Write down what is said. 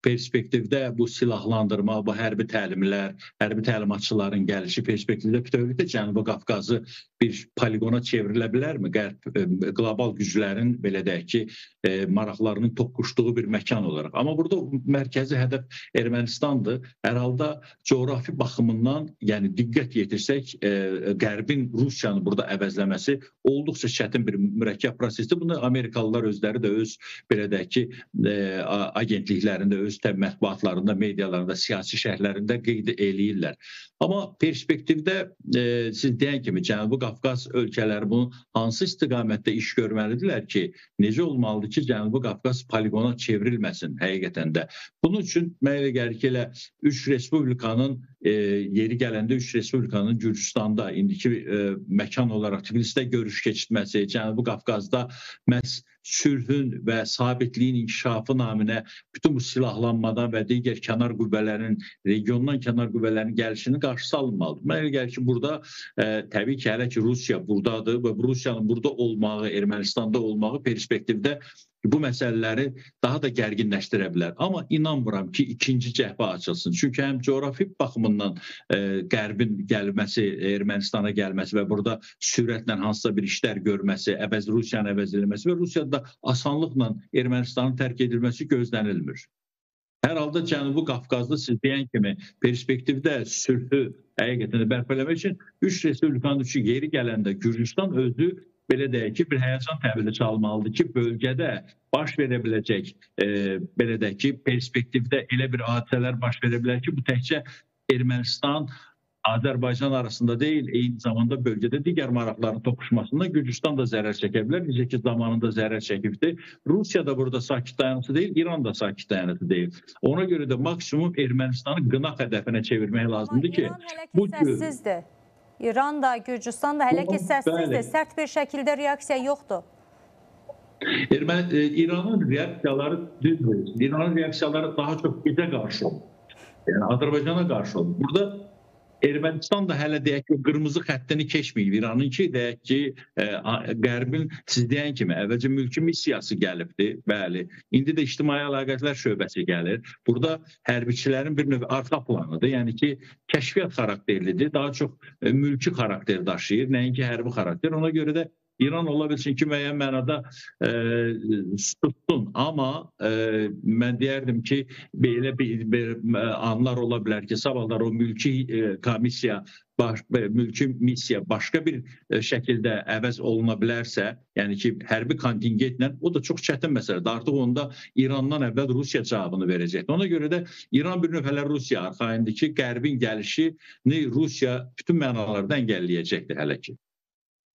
perspektivdə bu silahlandırma, bu hərbi təlimlər, hərbi təlimatçıların gəlişi perspektivdə bütövlükdə Cənubi Qafqazı bir poligona çevrilə bilərmi? Qlobal güclərin, belə deyək ki, maraqlarının toqquşduğu bir məkan olaraq. Amma burada mərkəzi hədəf Ermənistandır. Hər halda coğrafi baxımından, yəni diqqət yetirsək, Qərbin Rusiyanı burada əvəzləməsi olduqca çətin bir mürəkkəb prosesdir. Bunu Amerikalılar özləri də öz, belə deyək ki, agentliklərində, öz mətbuatlarında, medialarında, siyasi şərhlərində qeyd eləyirlər. Amma perspektivdə siz deyən kimi Cənubi Qafqaz ölkələri bunun hansı istiqamətdə iş görməlidirlər ki, necə olmalıdır ki, Cənubi Qafqaz poligona çevrilməsin həqiqətən də. Bunun üçün mənə elə gəlir ki, elə 3 respublikanın yeri gələndə 3 respublikanın Gürcüstanda indiki məkan olaraq Tiflisdə görüş keçirməsi, Cənubi Qafqazda məhz sülhün və sabitliyin inkişafı naminə bütün bu silahlanmadan və digər kənar qüvvələrin, regiondan kənar qüvvələrin gəlişinin qarşısı alınmalıdır. Mənə elə gəlir ki, burada təbii ki, hələ ki Rusiya buradadır və Rusiyanın burada olmağı, Ermənistanda olmağı perspektivdə bu məsələləri daha da gərginləşdirə bilər. Amma inanmıram ki, ikinci cəhbə açılsın. Çünki həm coğrafi baxımından Qərbin gəlməsi, Ermənistana gəlməsi və burada sürətlə hansısa bir işlər görməsi, Rusiyanın əvəzlənməsi və Rusiyada asanlıqla Ermənistanın tərk edilməsi gözlənilmir. Hər halda Cənubi Qafqazda siz deyən kimi perspektivdə sülhü həqiqətən də bərpələmək üçün 3 respublikanın üçü yeri gələndə Gürcüstan özü belə deyək ki, bir həyəcan təbili çalmalıdır ki, bölgədə baş verə biləcək, belə deyək ki, perspektivdə elə bir hadisələr baş verə bilər ki, bu təkcə Ermənistan, Azərbaycan arasında deyil, eyni zamanda bölgədə digər maraqların toqquşmasında Gürcüstan da zərər çəkə bilər. Necə ki, zamanında zərər çəkibdir. Rusiya da burada sakit dayanıcı deyil, İran da sakit dayanıcı deyil. Ona görə də maksimum Ermənistanı qınaq hədəfinə çevirmək lazımdır ki... İran hələ ki səssizdir. İran da, Gürcüstan da hələ ki səssizdir. Sərt bir şəkildə reaksiya yoxdur. İranın reaksiyaları düzdür. İranın reaksiyaları daha çox bizə qarşı olur. Yəni Azərbaycana qarşı olur. Burada Ermənistan da hələ deyək ki, qırmızı xəttini keçməyib. İranın ki, deyək ki, Qərbin siz deyən kimi əvvəlcə mülki missiyası gəlibdir, bəli. İndi də ictimai əlaqələr şöbəsi gəlir. Burada hərbiçilərin bir növ arxa planıdır. Yəni ki, kəşfiyyat xarakterlidir. Daha çox mülki xarakter daşıyır, nəinki hərbi xarakter. Ona görə də İran ola bilsin ki, müəyyən mənada tutsun. Amma mən deyərdim ki, belə bir anlar ola bilər ki, sabahlar o mülki komissiya, mülki missiya başqa bir şəkildə əvəz oluna bilərsə, yəni ki, hərbi kontingentlə, o da çox çətin məsələdir. Artıq onda İrandan əvvəl Rusiya cavabını verəcəkdir. Ona görə də İran bir növ hələ Rusiya arxayındır ki, Qərbin gəlişini Rusiya bütün mənalarda əngəlləyəcəkdir hələ ki.